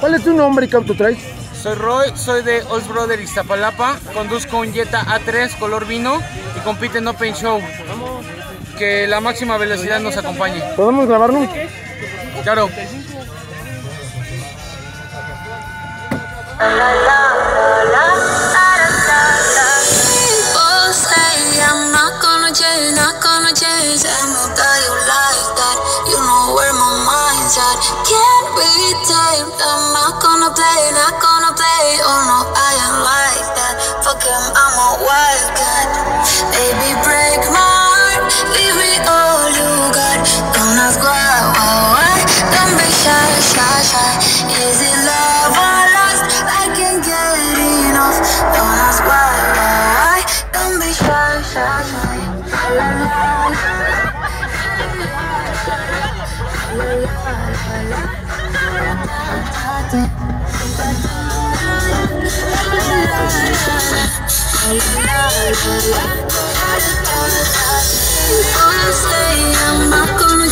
¿Cuál es tu nombre y qué auto traes? Soy Roy, soy de Olds Brother Iztapalapa, conduzco un Jetta A3 color vino y compite en Open Show. Que la máxima velocidad nos acompañe. ¿Podemos grabarlo? Claro. Can't be tamed. I'm not gonna play, not gonna play. Oh no, I am like that. Fuck him, I'm a wildcat. Baby, break my heart. Give me all you got. Don't ask why. Don't be shy, shy, shy. Is it love or lust? I can't get enough. Don't ask why. Don't be shy, shy, shy. La, la, la. I'm not gonna